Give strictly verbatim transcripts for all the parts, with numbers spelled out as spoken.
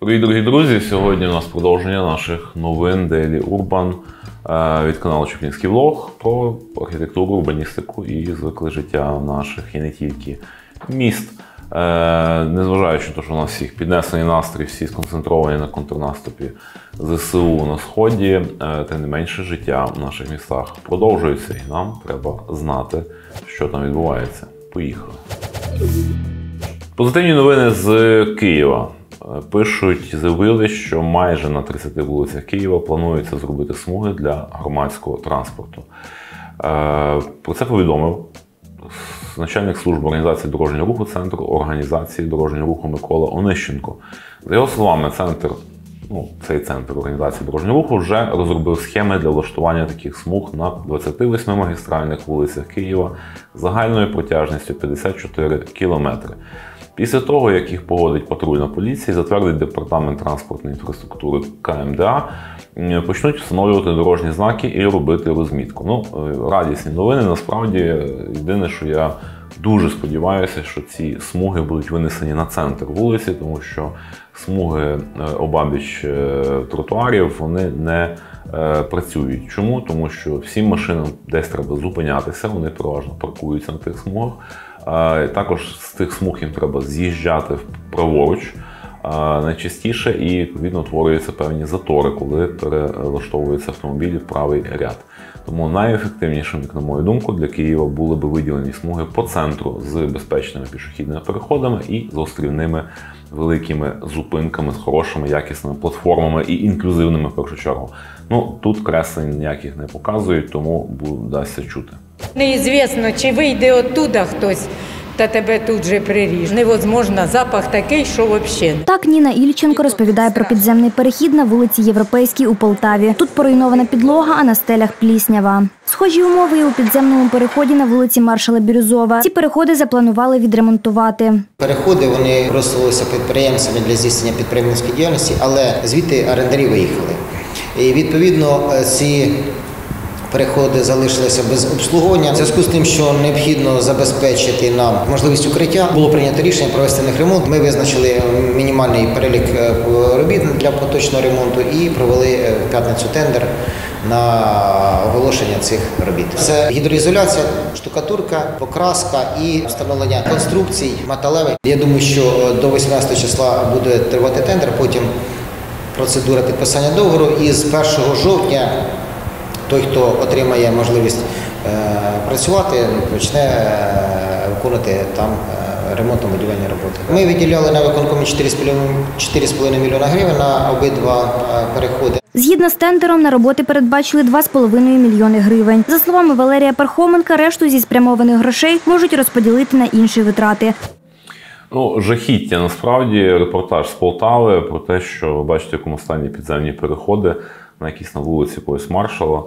Привіт, дорогі друзі! Сьогодні у нас продовження наших новин Daily Urban від каналу Чеплінський влог про архітектуру, урбаністику і звикле життя наших і не тільки міст. Незважаючи на те, що у нас всіх піднесений настрій, всі сконцентровані на контрнаступі ЗСУ на Сході, тим не менше життя в наших містах продовжується і нам треба знати, що там відбувається. Поїхали! Позитивні новини з Києва. Пишуть, заявили, що майже на тридцяти вулицях Києва планується зробити смуги для громадського транспорту. Про це повідомив начальник служби організації дорожнього руху Центру організації дорожнього руху Микола Онищенко. За його словами, центр, ну, цей центр організації дорожнього руху вже розробив схеми для влаштування таких смуг на двадцяти восьми магістральних вулицях Києва загальною протяжністю п'ятдесят чотири кілометри. Після того, як їх погодить патрульна поліція, затвердить Департамент транспортної інфраструктури Ка Ем Де А, почнуть встановлювати дорожні знаки і робити розмітку. Ну, радісні новини. Насправді, єдине, що я дуже сподіваюся, що ці смуги будуть винесені на центр вулиці, тому що смуги обабіч тротуарів, вони не працюють. Чому? Тому що всім машинам десь треба зупинятися, вони переважно паркуються на тих смугах. Також з тих смуг їм треба з'їжджати праворуч найчастіше і, відповідно, утворюються певні затори, коли перелаштовуються автомобілі в правий ряд. Тому найефективнішим, як на мою думку, для Києва були б виділені смуги по центру з безпечними пішохідними переходами і з острівними великими зупинками, з хорошими, якісними платформами і інклюзивними в першу чергу. Ну, тут креслень ніяких не показують, тому вдасться чути. Неізвісно, чи вийде оттуда хтось, та тебе тут же приріже. Невозможно, запах такий, що взагалі. Так Ніна Ільченко розповідає про підземний перехід на вулиці Європейській у Полтаві. Тут поруйнована підлога, а на стелях пліснява. Схожі умови і у підземному переході на вулиці Маршала Бірюзова. Ці переходи запланували відремонтувати. Переходи вони розсувалися підприємцями для здійснення підприємницької діяльності, але звідти орендарі виїхали. І відповідно ці переходи залишилися без обслуговування. В зв'язку з тим, що необхідно забезпечити нам можливість укриття, було прийнято рішення провести в них ремонт. Ми визначили мінімальний перелік робіт для поточного ремонту і провели в п'ятницю тендер на оголошення цих робіт. Це гідроізоляція, штукатурка, покраска і встановлення конструкцій металевих. Я думаю, що до вісімнадцятого числа буде тривати тендер, потім процедура підписання договору і з першого жовтня той, хто отримає можливість е, працювати, почне е, виконувати там е, ремонтно-будівельні роботи. Ми виділяли на виконкомі чотири з половиною мільйона гривень на обидва е, переходи. Згідно з тендером, на роботи передбачили два з половиною мільйони гривень. За словами Валерія Пархоменка, решту зі спрямованих грошей можуть розподілити на інші витрати. Ну, жахіття, насправді, репортаж з Полтави про те, що ви бачите, в якому стані підземні переходи на якійсь на вулиці якогось Маршала.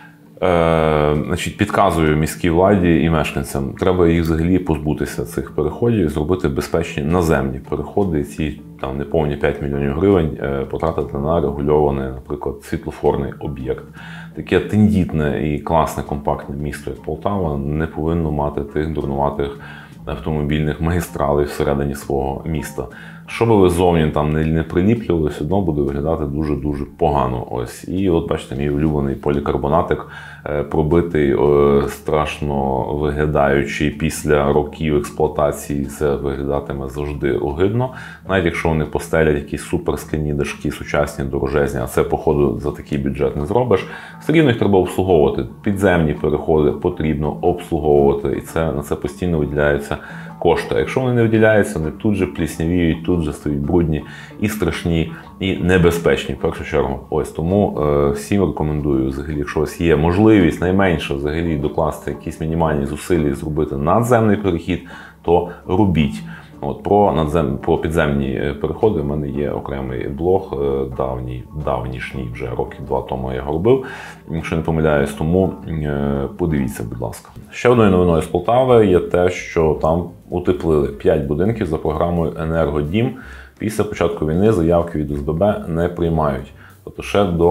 Е, значить, підказую міській владі і мешканцям, треба їх взагалі позбутися цих переходів і зробити безпечні наземні переходи, і ці там неповні п'ять мільйонів гривень е, потратити на регульований, наприклад, світлофорний об'єкт. Таке тендітне і класне компактне місто, як Полтава, не повинно мати тих дурнуватих автомобільних магістралей всередині свого міста. Що би ви зовні там не, не приліплювали, все одно буде виглядати дуже-дуже погано. Ось. І от бачите, мій улюблений полікарбонатик, е, пробитий, е, страшно виглядаючий після років експлуатації, це виглядатиме завжди огидно. Навіть якщо вони постелять якісь суперскляні дашки, сучасні, дорожезні, а це, походу, за такий бюджет не зробиш, все рівно їх треба обслуговувати. Підземні переходи потрібно обслуговувати, і це, на це постійно виділяються кошти. Якщо вони не виділяються, вони тут же пліснявіють, тут же стають брудні і страшні, і небезпечні, в першу чергу. Ось тому е, всім рекомендую, взагалі, якщо у вас є можливість найменше взагалі докласти якісь мінімальні зусилля і зробити надземний перехід, то робіть. От, про, надзем... про підземні переходи в мене є окремий блог, давній, давнішній, вже років два тому я його робив, якщо не помиляюсь, тому подивіться, будь ласка. Ще одною новиною з Полтави є те, що там утеплили п'ять будинків за програмою «Енергодім». Після початку війни заявки від О С Б Б не приймають. Тобто ще до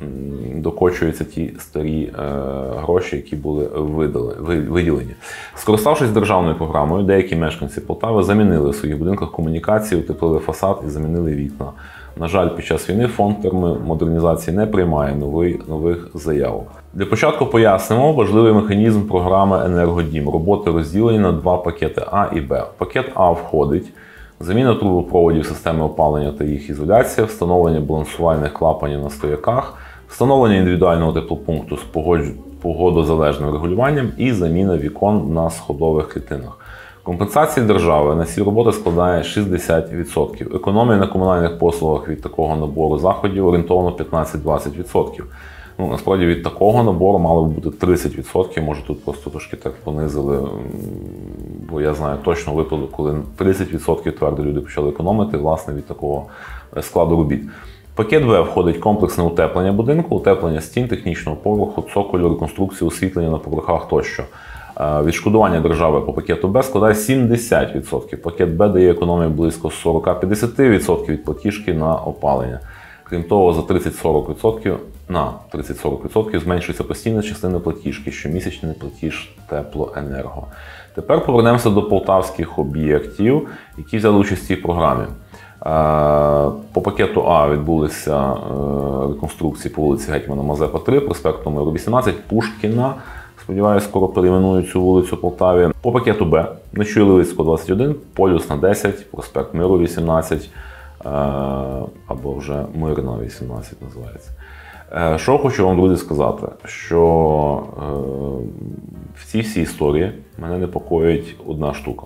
докочуються ті старі е, гроші, які були видали, виділені. Скориставшись державною програмою, деякі мешканці Полтави замінили в своїх будинках комунікації, утеплили фасад і замінили вікна. На жаль, під час війни фонд термомодернізації не приймає новий, нових заявок. Для початку пояснимо важливий механізм програми «Енергодім». Роботи розділені на два пакети А і Б. Пакет А входить заміна трубопроводів системи опалення та їх ізоляція, встановлення балансувальних клапанів на стояках, встановлення індивідуального теплопункту з погодозалежним регулюванням і заміна вікон на сходових клітинах. Компенсація держави на ці роботи складає шістдесят відсотків. Економія на комунальних послугах від такого набору заходів орієнтовно п'ятнадцять-двадцять відсотків. Ну, насправді від такого набору мало б бути тридцять відсотків, може тут просто трошки так понизили, бо я знаю точно випадок, коли тридцять відсотків твердо люди почали економити, власне, від такого складу робіт. В пакет В входить комплексне утеплення будинку, утеплення стін, технічного поверху, цоколю, реконструкція, освітлення на поверхах тощо. Відшкодування держави по пакету Б складає сімдесят відсотків. Пакет Б дає економію близько сорок-п'ятдесят відсотків від платіжки на опалення. Крім того, за тридцять-сорок відсотків на тридцять-сорок відсотків зменшується постійна частина платіжки, щомісячний платіж теплоенерго. Тепер повернемося до полтавських об'єктів, які взяли участь в цій програмі. По пакету А відбулися реконструкції по вулиці Гетьмана Мазепа, три, проспекту Миру, вісімнадцять, Пушкіна. Сподіваюсь, скоро перейменують цю вулицю в Полтаві. По пакету Б Нечуйливицького, двадцять один, Полюсна, десять, проспект Миру, вісімнадцять, або вже Мирна, вісімнадцять називається. Що хочу вам, друзі, сказати, що в цій всій історії мене непокоїть одна штука.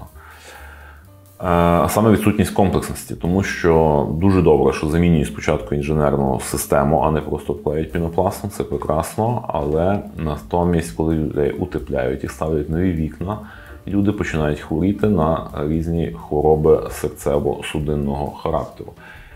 А саме відсутність комплексності, тому що дуже добре, що замінюють спочатку інженерну систему, а не просто клеють пінопластом, це прекрасно, але натомість, коли людей утепляють і ставлять нові вікна, люди починають хворіти на різні хвороби серцево-судинного характеру.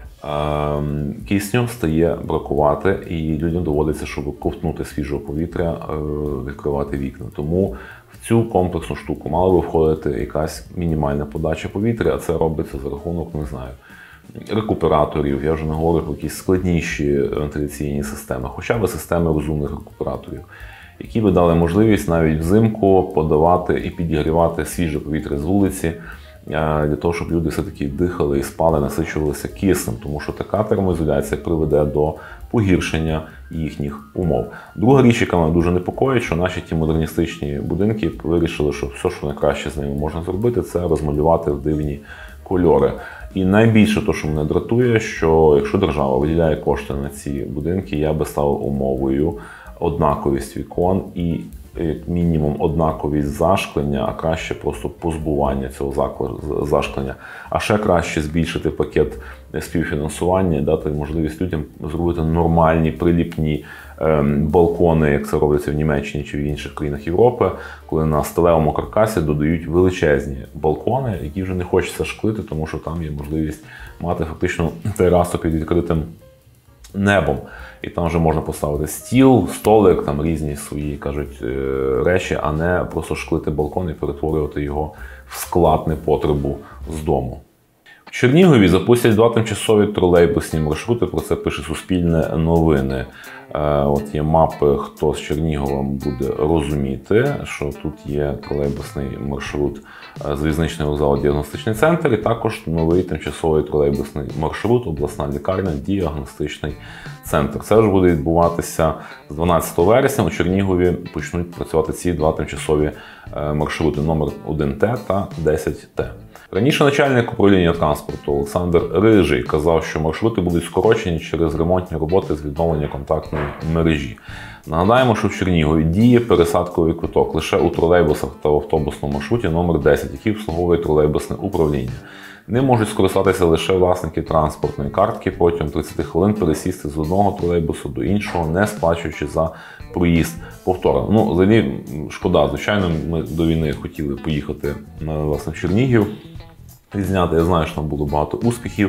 Кисню стає бракувати, і людям доводиться, щоб ковтнути свіжого повітря, відкривати вікна. Тому в цю комплексну штуку мала би входити якась мінімальна подача повітря, а це робиться за рахунок, не знаю, рекуператорів, я вже не говорю про якісь складніші вентиляційні системи, хоча б системи розумних рекуператорів, які би дали можливість навіть взимку подавати і підігрівати свіже повітря з вулиці, для того, щоб люди все-таки дихали і спали, насичувалися киснем, тому що така термоізоляція приведе до погіршення їхніх умов. Друга річ, яка мене дуже непокоїть, що наші ті модерністичні будинки вирішили, що все, що найкраще з ними можна зробити, це розмалювати в дивні кольори. І найбільше те, що мене дратує, що якщо держава виділяє кошти на ці будинки, я би ставив умовою однаковість вікон і як мінімум однаковість зашклення, а краще просто позбування цього зашклення. А ще краще збільшити пакет співфінансування і дати можливість людям зробити нормальні приліпні ем, балкони, як це робиться в Німеччині чи в інших країнах Європи, коли на сталевому каркасі додають величезні балкони, які вже не хочеться шклити, тому що там є можливість мати фактично терасу під відкритим небом. І там вже можна поставити стіл, столик, там різні свої, кажуть, речі, а не просто шклити балкон і перетворювати його в склад непотребу з дому. В Чернігові запустять два тимчасові тролейбусні маршрути, про це пише Суспільне новини. От є мапи, хто з Чернігова буде розуміти, що тут є тролейбусний маршрут залізничний вокзал, діагностичний центр, і також новий тимчасовий тролейбусний маршрут, обласна лікарня, діагностичний центр. Це вже буде відбуватися з дванадцятого вересня. У Чернігові почнуть працювати ці два тимчасові маршрути номер один Т та десять Т. Раніше начальник управління транспорту Олександр Рижий казав, що маршрути будуть скорочені через ремонтні роботи з відновлення контактної мережі. Нагадаємо, що в Чернігові діє пересадковий квиток лише у тролейбусах та в автобусному маршруті номер десять, який обслуговує тролейбусне управління. Ним можуть скористатися лише власники транспортної картки, протягом тридцяти хвилин пересісти з одного тролейбусу до іншого, не сплачуючи за проїзд повторно. Ну, взагалі, шкода, звичайно, ми до війни хотіли поїхати на власне в Чернігів, відзняти. Я знаю, що там було багато успіхів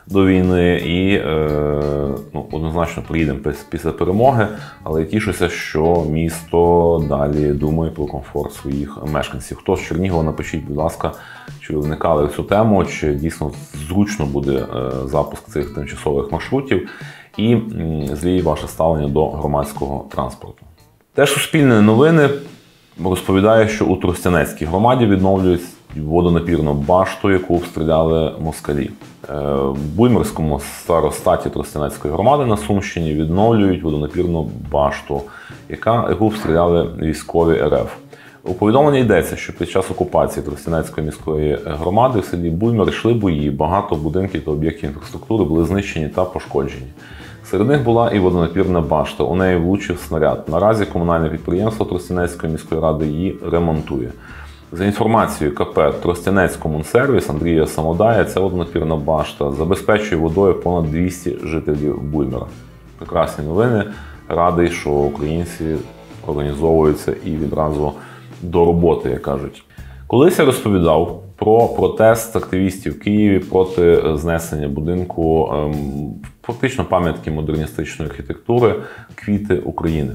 до війни і е, ну, однозначно приїдемо після перемоги, але я тішуся, що місто далі думає про комфорт своїх мешканців. Хто з Чернігова, напишіть, будь ласка, чи ви вникали в цю тему, чи дійсно зручно буде е, запуск цих тимчасових маршрутів і м, зліє ваше ставлення до громадського транспорту. Теж Суспільне новини розповідає, що у Тростянецькій громаді відновлюють водонапірну башту, яку обстріляли москалі. В Буймирському старостаті Тростянецької громади на Сумщині відновлюють водонапірну башту, яка, яку обстріляли військові РФ. У повідомленні йдеться, що під час окупації Тростянецької міської громади в селі Буймир йшли бої, багато будинків та об'єктів інфраструктури були знищені та пошкоджені. Серед них була і водонапірна башта, у неї влучив снаряд. Наразі комунальне підприємство Тростянецької міської ради її ремонтує. За інформацією КП «Тростянецькомунсервіс» Андрія Самодая, ця водонапірна башта забезпечує водою понад двісті жителів Буймира. Прекрасні новини. Радий, що українці організовуються і відразу до роботи, як кажуть. Колись я розповідав про протест активістів в Києві проти знесення будинку, фактично пам'ятки модерністичної архітектури «Квіти України».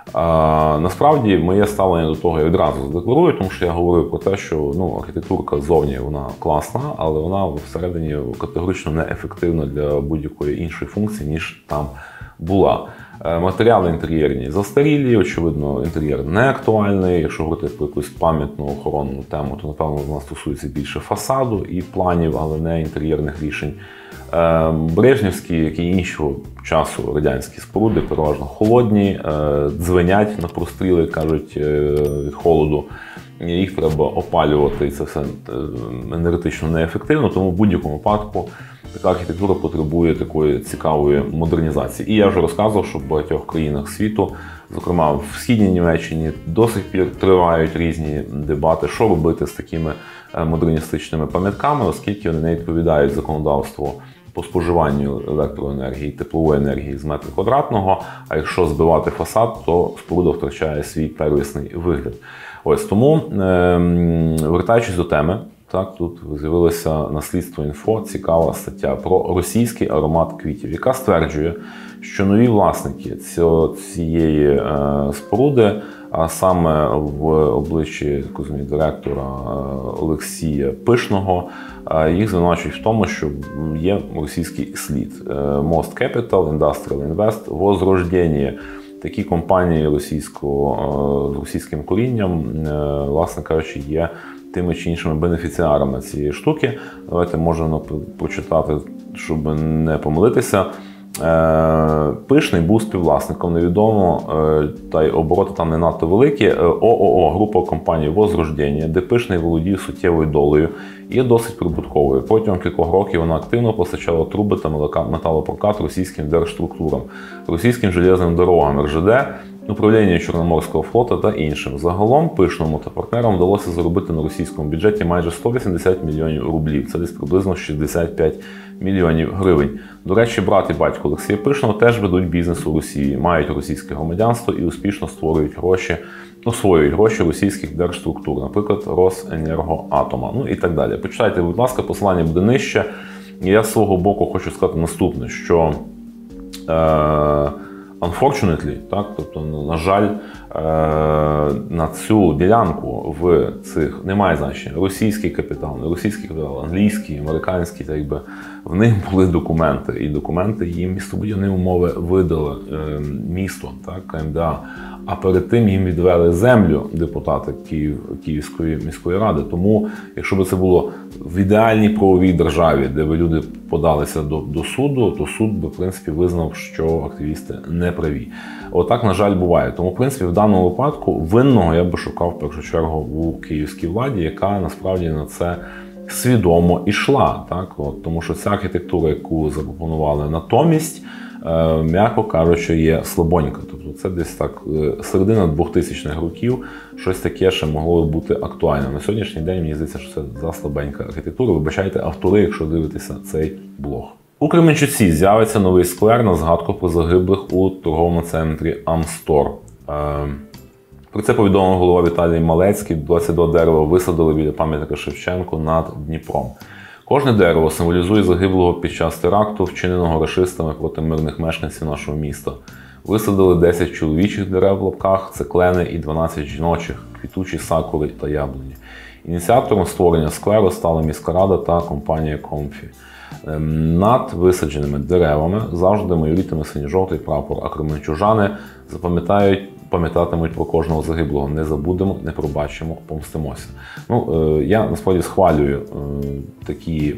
А, насправді, моє ставлення до того я відразу задекларую, тому що я говорив про те, що ну, архітектурка зовні вона класна, але вона всередині категорично неефективна для будь-якої іншої функції, ніж там була. Матеріали інтер'єрні застарілі, очевидно, інтер'єр не актуальний. Якщо говорити про якусь пам'ятну охоронну тему, то, напевно, вона стосується більше фасаду і планів, але не інтер'єрних рішень. Брежнівські, як і іншого часу радянські споруди, переважно холодні, дзвенять на простріли, кажуть, від холоду. Їх треба опалювати, і це все енергетично неефективно, тому в будь-якому випадку така архітектура потребує такої цікавої модернізації. І я вже розказував, що в багатьох країнах світу, зокрема в Східній Німеччині, до сих пір тривають різні дебати, що робити з такими модерністичними пам'ятками, оскільки вони не відповідають законодавству по споживанню електроенергії, теплової енергії з метра квадратного, а якщо збивати фасад, то споруда втрачає свій первісний вигляд. Ось тому, вертаючись до теми, так, тут з'явилася на Слідство.Інфо цікава стаття про російський аромат квітів, яка стверджує, що нові власники цієї споруди, а саме в обличчі директора Олексія Пишного, їх звинувачують в тому, що є російський слід. Most Capital, Industrial Invest, Возрождення. Такі компанії російського, з російським корінням, власне кажучи, є тими чи іншими бенефіціарами цієї штуки. Давайте можемо прочитати, щоб не помилитися. Пишний був співвласником, невідомо, та й обороти там не надто великі, ООО, група компаній «Возрождення», де Пишний володів суттєвою долею і є досить прибутковою. Протягом кількох років вона активно постачала труби та металопрокат російським держструктурам, російським железним дорогам ер же де, управління Чорноморського флоту та іншим. Загалом Пишному та партнерам вдалося заробити на російському бюджеті майже сто вісімдесят мільйонів рублів. Це десь приблизно шістдесят п'ять мільйонів гривень. До речі, брат і батько Олексія Пишного теж ведуть бізнес у Росії, мають російське громадянство і успішно створюють гроші, освоюють гроші російських держструктур, наприклад, Росенергоатома, ну і так далі. Почитайте, будь ласка, посилання буде нижче. І я з свого боку хочу сказати наступне, що е Unfortunately, так, тобто, на жаль, на цю ділянку в цих немає значення російський капітал, не російський капітал, англійський, американський, так якби в них були документи, і документи їм містобудівні умови видали місто, так, ка ем де а. А перед тим їм відвели землю депутати Київ, Київської міської ради. Тому, якщо б це було в ідеальній правовій державі, де би люди подалися до, до суду, то суд би, в принципі, визнав, що активісти не праві. Отак, на жаль, буває. Тому, в принципі, в даному випадку винного я би шукав, в першу чергу, у київській владі, яка, насправді, на це свідомо ішла. Так? От, тому що ця архітектура, яку запропонували натомість, м'яко кажучи, є слабонька. Тобто це десь так середина двохтисячних років, щось таке ще могло бути актуальним. На сьогоднішній день мені здається, що це заслабенька архітектура. Вибачайте, автори, якщо дивитеся цей блог. У Кременчуці з'явиться новий сквер на згадку про загиблих у торговому центрі Амстор. Про це повідомив голова Віталій Малецький. двадцять два дерева висадили біля пам'ятника Шевченку над Дніпром. Кожне дерево символізує загиблого під час теракту, вчиненого рашистами проти мирних мешканців нашого міста. Висадили десять чоловічих дерев в лапках, це клени, і дванадцять жіночих, квітучі сакури та яблуні. Ініціатором створення скверу стала міська рада та компанія «Комфі». Над висадженими деревами завжди майорітиме синьо-жовтий прапор, а кременчужани запам'ятають, пам'ятатимуть про кожного загиблого. Не забудемо, не пробачимо, помстимося. Ну, я насправді схвалюю такі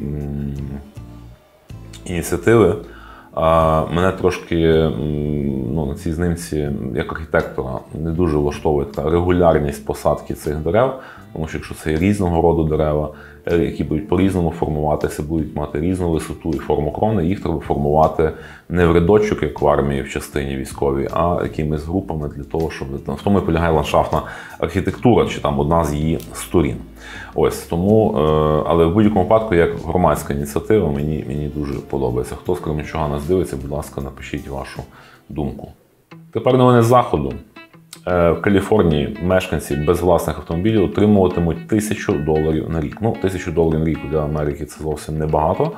ініціативи. Мене трошки ну, на цій знімці, як архітектора, не дуже влаштовує така регулярність посадки цих дерев, тому що якщо це є різного роду дерева, які будуть по-різному формуватися, будуть мати різну висоту і форму крони, їх треба формувати не в рядочок, як в армії в частині військовій, а якимись групами для того, щоб там, в тому і полягає ландшафтна архітектура, чи там одна з її сторін. Ось, тому, але в будь-якому випадку, як громадська ініціатива, мені, мені дуже подобається. Хто з Кременчуга нас дивиться, будь ласка, напишіть вашу думку. Тепер новини з заходу. В Каліфорнії мешканці без власних автомобілів отримуватимуть тисячу доларів на рік. Ну, тисячу доларів на рік для Америки це зовсім небагато,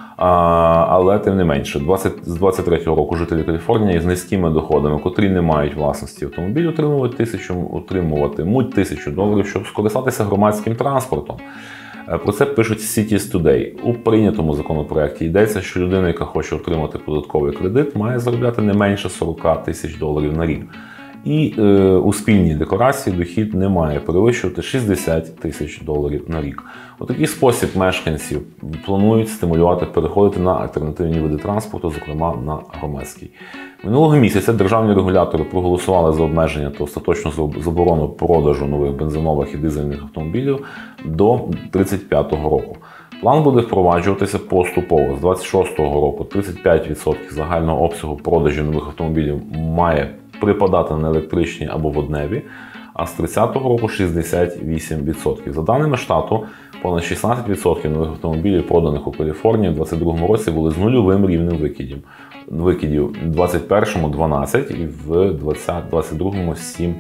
але тим не менше. З двадцять третього року жителі Каліфорнії з низькими доходами, котрі не мають власності автомобілів, отримують тисячу, отримуватимуть тисячу доларів, щоб скористатися громадським транспортом. Про це пишуть Cities Today. У прийнятому законопроекті йдеться, що людина, яка хоче отримати податковий кредит, має заробляти не менше сорок тисяч доларів на рік. І е, у спільній декларації дохід не має перевищувати шістдесят тисяч доларів на рік. У такий спосіб мешканців планують стимулювати переходити на альтернативні види транспорту, зокрема на громадський. Минулого місяця державні регулятори проголосували за обмеження та остаточну заборону продажу нових бензинових і дизельних автомобілів до тридцять п'ятого року. План буде впроваджуватися поступово. З двадцять шостого року тридцять п'ять відсотків загального обсягу продажів нових автомобілів має припадати на електричні або водневі, а з тридцятого року шістдесят вісім відсотків. За даними штату, понад шістнадцять відсотків нових автомобілів, проданих у Каліфорнії, в двадцять другому році були з нульовим рівнем викидів. Викидів в двадцять першому дванадцять і в двадцять другому сім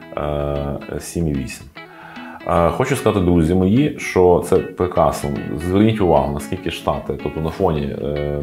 і вісім. Хочу сказати, друзі мої, що це прекрасно. Зверніть увагу, наскільки Штати, тобто на фоні е,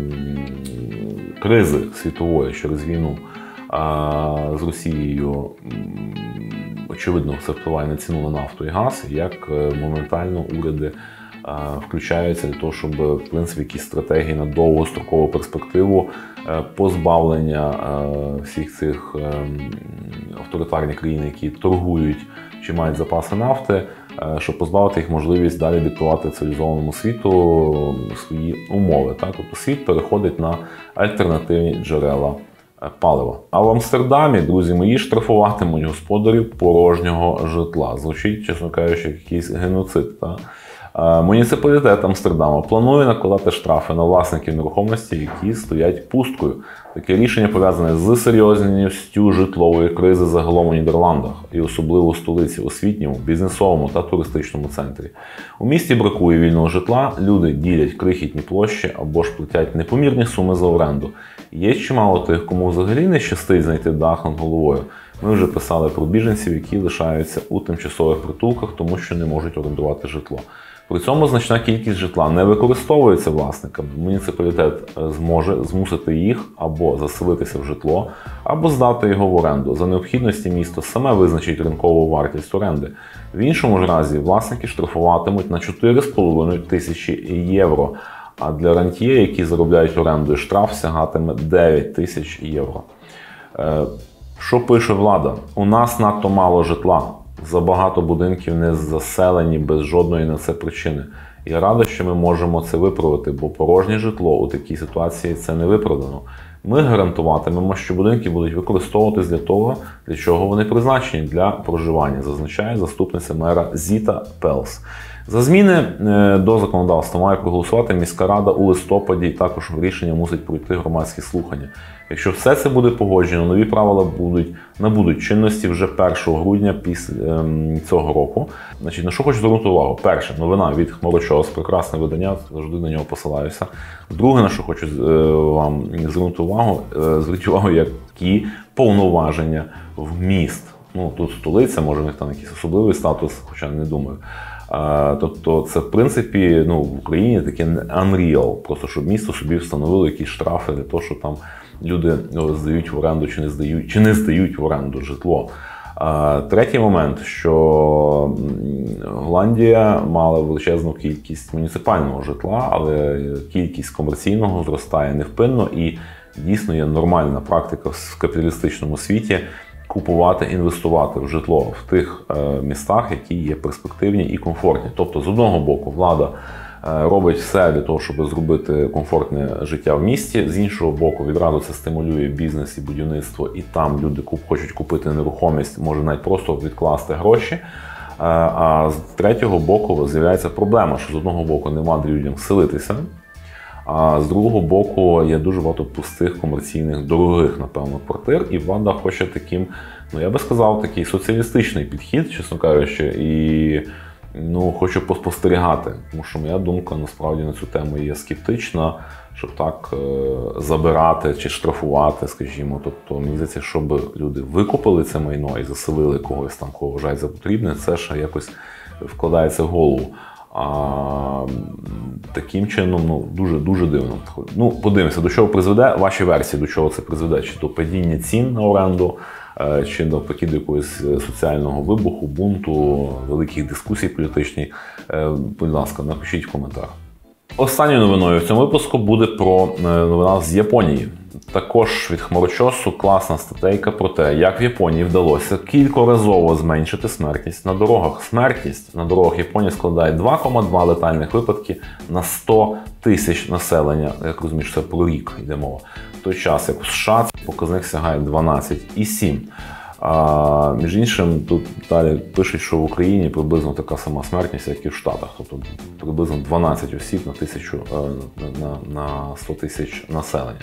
кризи світової через війну е, з Росією, очевидно, це впливає на ціну на нафту і газ, як моментально уряди е, включаються для того, щоб, в принципі, якісь стратегії на довгострокову перспективу е, позбавлення е, всіх цих е, авторитарних країн, які торгують чи мають запаси нафти, щоб позбавити їх можливість далі диктувати цивілізованому світу свої умови. Так? Тобто світ переходить на альтернативні джерела палива. А в Амстердамі, друзі мої, штрафуватимуть господарів порожнього житла. Звучить, чесно кажучи, якийсь геноцид. Так? Муніципалітет Амстердама планує накладати штрафи на власників нерухомості, які стоять пусткою. Таке рішення пов'язане з серйозністю житлової кризи загалом у Нідерландах і особливо у столиці, освітньому, бізнесовому та туристичному центрі. У місті бракує вільного житла, люди ділять крихітні площі або ж платять непомірні суми за оренду. Є чимало тих, кому взагалі не щастить знайти дах над головою. Ми вже писали про біженців, які лишаються у тимчасових притулках, тому що не можуть орендувати житло. При цьому значна кількість житла не використовується власниками. Муніципалітет зможе змусити їх або заселитися в житло, або здати його в оренду. За необхідності місто саме визначить ринкову вартість оренди. В іншому ж разі власники штрафуватимуть на чотири з половиною тисячі євро, а для рантьє, які заробляють орендою, штраф сягатиме дев'ять тисяч євро. Що пише влада? У нас надто мало житла. Забагато будинків не заселені без жодної на це причини. Я рада, що ми можемо це виправити, бо порожнє житло у такій ситуації це не виправдано. Ми гарантуватимемо, що будинки будуть використовуватись для того, для чого вони призначені для проживання, зазначає заступниця мера Зіта Пелс. За зміни до законодавства має проголосувати міська рада у листопаді, і також рішення мусить пройти громадські слухання. Якщо все це буде погоджено, нові правила будуть, набудуть чинності вже першого грудня після ем, цього року. Значить, на що хочу звернути увагу? Перше, новина від Хмарочос, прекрасне видання, завжди на нього посилаюся. Друге, на що хочу е, вам звернути увагу, е, зверніть увагу, які повноваження в міст. Ну, тут столиця, може в них там якийсь особливий статус, хоча не думаю. Тобто це, в принципі, ну, в Україні таке unreal, просто щоб місто собі встановило якісь штрафи для того, що там люди ну, здають в оренду чи не здають, чи не здають в оренду житло. Третій момент, що Голландія мала величезну кількість муніципального житла, але кількість комерційного зростає невпинно і дійсно є нормальна практика в капіталістичному світі купувати, інвестувати в житло в тих містах, які є перспективні і комфортні. Тобто, з одного боку, влада робить все для того, щоб зробити комфортне життя в місті, з іншого боку, відразу це стимулює бізнес і будівництво, і там люди хочуть купити нерухомість, може навіть просто відкласти гроші. А з третього боку з'являється проблема, що з одного боку нема де людям селитися, а з другого боку є дуже багато пустих, комерційних, дорогих, напевно, квартир, і влада хоче таким, ну я би сказав, такий соціалістичний підхід, чесно кажучи, і ну, хочу поспостерігати, тому що моя думка насправді на цю тему є скептична, щоб так е, забирати чи штрафувати, скажімо. Тобто, мені здається, щоб люди викупили це майно і заселили когось там, кого вважають за потрібне, це ще якось вкладається в голову. А таким чином, ну, дуже-дуже дивно. Ну, подивимося, до чого призведе, ваші версії, до чого це призведе, чи до падіння цін на оренду, чи навпаки до якогось соціального вибуху, бунту, великих дискусій політичних. Будь ласка, напишіть в коментарях. Останньою новиною в цьому випуску буде про новина з Японії. Також від Хмарочосу класна статейка про те, як в Японії вдалося кількоразово зменшити смертність на дорогах. Смертність на дорогах Японії складає два кома два летальних випадки на сто тисяч населення. Як розумієш, це про рік йде мова. В той час, як в США, цей показник сягає дванадцять цілих сім десятих. А, між іншим, тут далі пишуть, що в Україні приблизно така сама смертність, як і в Штатах. Тобто приблизно дванадцять осіб на, тисячу, на, на, на сто тисяч населення.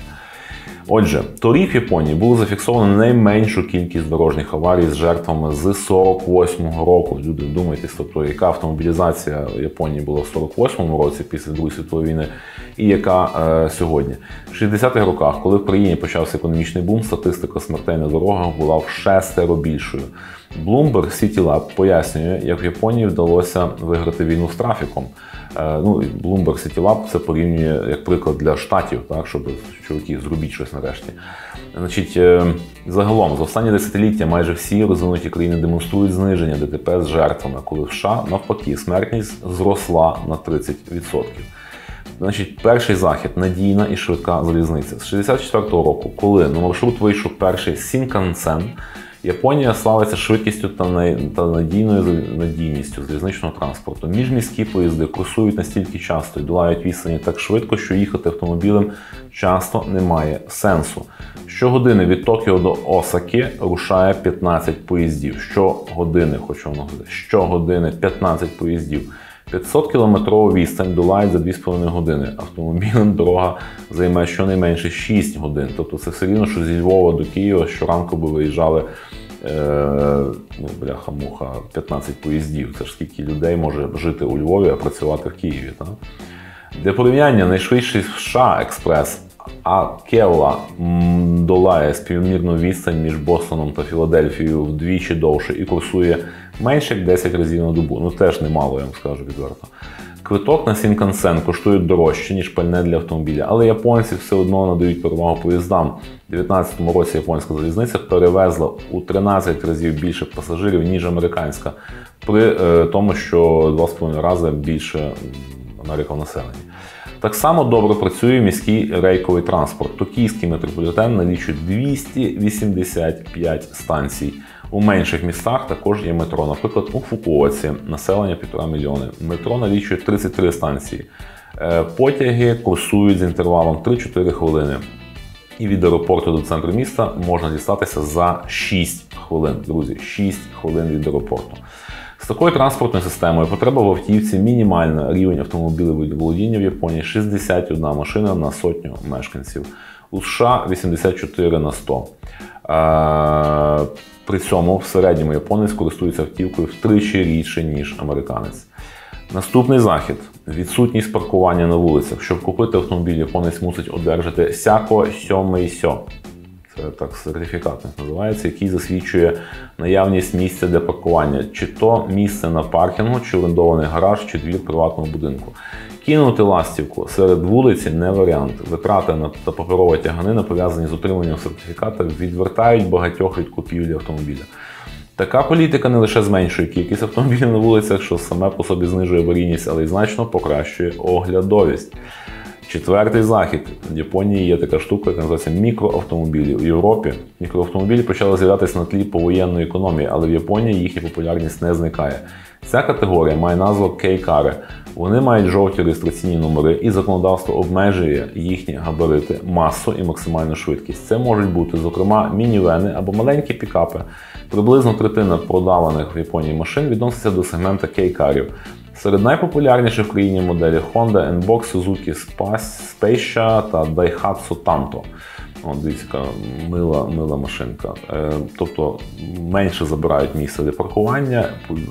Отже, торік в Японії було зафіксовано найменшу кількість дорожніх аварій з жертвами з сорок восьмого року. Люди, вдумайтесь, тобто, яка автомобілізація в Японії була в сорок восьмому році після Другої світової війни і яка е, сьогодні. В шістдесятих роках, коли в країні почався економічний бум, статистика смертей на дорогах була в шестеро більшою. Bloomberg City Lab пояснює, як в Японії вдалося виграти війну з трафіком. Е, ну, Bloomberg City Lab це порівнює як приклад для штатів, так, щоб чуваки, зробіть щось нарешті. Значить, е, загалом, за останні десятиліття майже всі розвинуті країни демонструють зниження ДТП з жертвами, коли в США, навпаки, смертність зросла на тридцять відсотків. Значить, перший захід – надійна і швидка залізниця. З шістдесят четвертого року, коли на маршрут вийшов перший Сінкансен, Японія славиться швидкістю та надійною надійністю залізничного транспорту. Міжміські поїзди курсують настільки часто і долають відстані так швидко, що їхати автомобілем часто не має сенсу. Щогодини від Токіо до Осаки рушає п'ятнадцять поїздів. Щогодини, хочу вам нагадати, щогодини п'ятнадцять поїздів. п'ятсот кілометрову відстань долають за дві з половиною години. Автомобілем дорога займе щонайменше шість годин. Тобто це все рівно, що зі Львова до Києва щоранку би виїжджали е, ну, бляха-муха, п'ятнадцять поїздів. Це ж скільки людей може жити у Львові, а працювати в Києві. Так? Для порівняння, найшвидший США експрес Акела долає співмірну відстань між Бостоном та Філадельфією вдвічі довше і курсує менше як десять разів на добу. Ну теж немало, я вам скажу відверто. Квиток на Сінкансен коштує дорожче, ніж пальне для автомобіля, але японці все одно надають перевагу поїздам. У дві тисячі дев'ятнадцятому році японська залізниця перевезла у тринадцять разів більше пасажирів, ніж американська, при е, тому, що два з половиною рази більше Америка в населенні. Так само добре працює міський рейковий транспорт. Токійський метрополітен налічує двісті вісімдесят п'ять станцій. У менших містах також є метро. Наприклад, у Фукуоці населення півтора мільйони. Метро налічує тридцять три станції. Потяги курсують з інтервалом три-чотири хвилини. І від аеропорту до центру міста можна дістатися за шість хвилин. Друзі, шість хвилин від аеропорту. З такою транспортною системою потреба в автівці мінімальна. Рівень автомобілевого володіння в Японії шістдесят одна машина на сотню мешканців. У США вісімдесят чотири на сто. Е, при цьому в середньому японець користується автівкою втричі рідше, ніж американець. Наступний захід – відсутність паркування на вулицях. Щоб купити автомобіль, японець мусить одержати сяко сьомий сьо. Це так сертифікат називається, який засвідчує наявність місця для паркування. Чи то місце на паркінгу, чи орендований гараж, чи двір приватного будинку. Кинути ластівку серед вулиці не варіант. Витрати та паперова тяганина, пов'язані з отриманням сертифіката, відвертають багатьох від купівлі автомобіля. Така політика не лише зменшує кількість автомобілів на вулицях, що саме по собі знижує аварійність, але й значно покращує оглядовість. Четвертий захід. В Японії є така штука, яка називається мікроавтомобілі. В Європі мікроавтомобілі почали з'являтися на тлі повоєнної економії, але в Японії їхня популярність не зникає. Ця категорія має назву кей-кари. Вони мають жовті реєстраційні номери, і законодавство обмежує їхні габарити, масу і максимальну швидкість. Це можуть бути, зокрема, мінівени або маленькі пікапи. Приблизно третина продаваних в Японії машин відноситься до сегмента кей-карів. Серед найпопулярніших в країні моделі Honda, N Box, Suzuki Spacia та Daihatsu Tanto. О, дивіться, яка мила, мила машинка. Е, тобто менше забирають місце для паркування,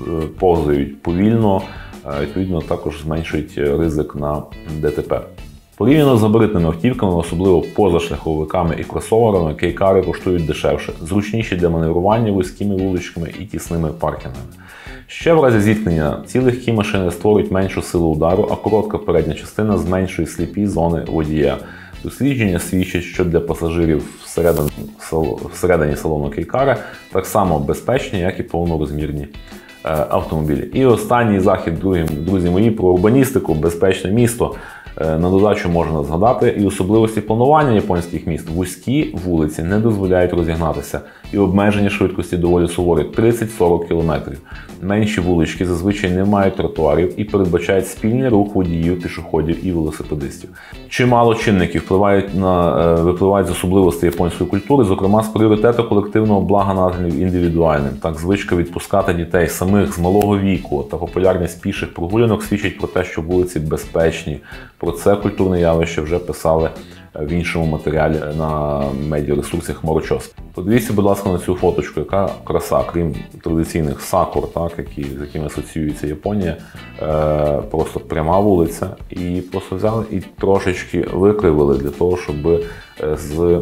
повзають повільно, е, відповідно також зменшують ризик на де те пе. Порівняно з габаритними автівками, особливо позашляховиками і кросоверами, кей-кари коштують дешевше, зручніші для маневрування вузькими вуличками і тісними паркінгами. Ще в разі зіткнення ці легкі машини створюють меншу силу удару, а коротка передня частина зменшує сліпі зони водія. Дослідження свідчать, що для пасажирів всередині, всередині салону кей-кари так само безпечні, як і повнорозмірні е, автомобілі. І останній захід, друзі, друзі мої, про урбаністику, безпечне місто. На додачу можна згадати і особливості планування японських міст. Вузькі вулиці не дозволяють розігнатися, і обмеження швидкості доволі суворі – тридцять-сорок кілометрів. Менші вулички зазвичай не мають тротуарів і передбачають спільний рух водіїв, пішоходів і велосипедистів. Чимало чинників впливають на, випливають з особливостей японської культури, зокрема з пріоритету колективного блага над індивідуальним. Так, звичка відпускати дітей самих з малого віку та популярність піших прогулянок свідчить про те, що вулиці безпечні. Про це культурне явище вже писали в іншому матеріалі на медіаресурсі Хмарочос. Подивіться, будь ласка, на цю фоточку, яка краса, крім традиційних сакур, так, які, з якими асоціюється Японія, е, просто пряма вулиця, і просто взяли і трошечки викривили для того, щоб з, м,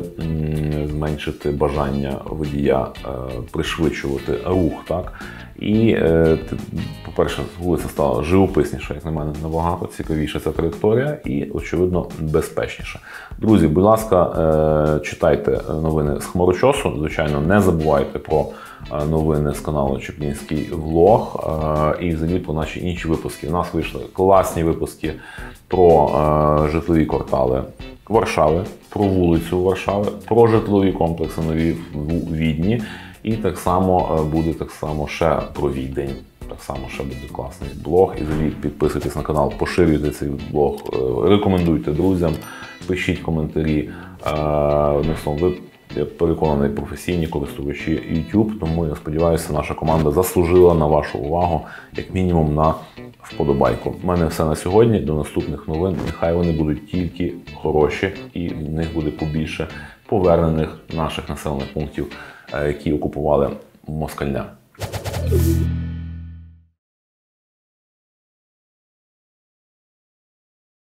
зменшити бажання водія е, пришвидшувати рух. Так. І, е, по-перше, вулиця стала живописніша, як на мене, набагато цікавіша ця траєкторія і, очевидно, безпечніша. Друзі, будь ласка, е, читайте новини з Хмарочосу. Звичайно, не забувайте про новини з каналу Чеплінський влог е, і взагалі про наші інші випуски. У нас вийшли класні випуски про е, житлові квартали Варшави, про вулицю Варшави, про житлові комплекси нові в Відні. І так само буде так само ще про Відень. Так само ще буде класний блог. І взагалі підписуйтесь на канал, поширюйте цей блог, рекомендуйте друзям, пишіть коментарі. Одним словом, ви, я переконаний, професійні користувачі YouTube, тому я сподіваюся, наша команда заслужила на вашу увагу, як мінімум на вподобайку. У мене все на сьогодні. До наступних новин. Нехай вони будуть тільки хороші і в них буде побільше повернених наших населених пунктів, які окупували москаля.